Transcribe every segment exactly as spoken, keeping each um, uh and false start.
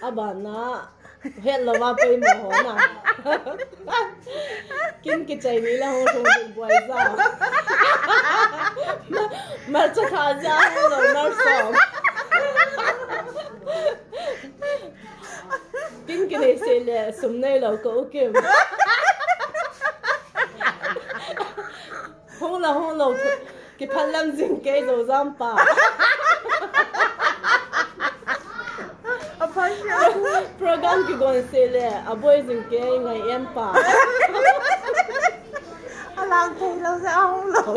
Abana hello wa pay mo ho na kin ki chai ni la ho thong di boy za mar cha kha ja hello mar som kin ki ne se le sum nei lo ko kim hong la hong lo ki phan lam jing ke zo zam pa program ki gon se le a boy jing ke ngai em pa alang thei lo sa hong lo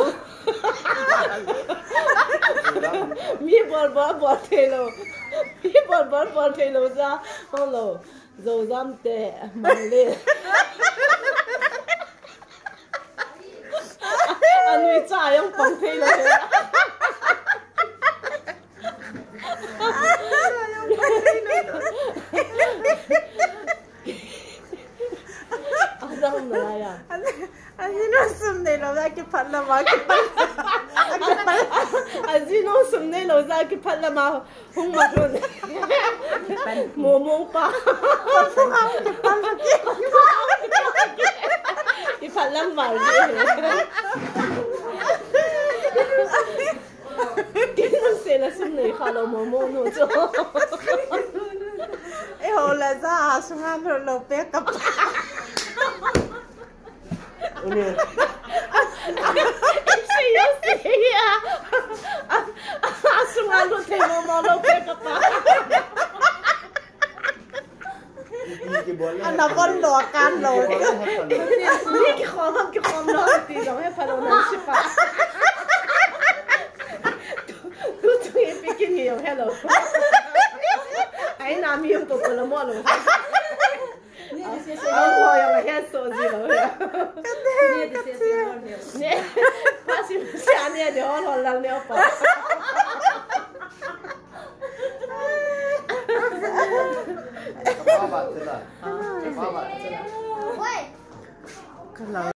mi bol bol bol thei lo mi bol bol bol thei lo za hong lo zo zam te mang le anui cha yang pang thei lo Adam na ya. Azino sumne lo za ki phalla ma ki Azino sumne lo za ki phalla ma hung ma thon. Mo mo pa. Ki phalla mar ji. Ki no se la sumne khalo mo mo no cho. e ho la za sunga lo lo pe ka Ini. Siya siya. Asung alu temo molo pe kapa. ana bon lo kan lo Ni ki khom ki khom lo ti lo he phalo na sipa. Tu tu e pikin yo hello. Ai na mi yo to ko lo mo lo. Ông hồi mà hết số gì rồi nè bác sĩ xa nè để họ hoàn lăng nè bà Ba bạn thế là ba bạn thế là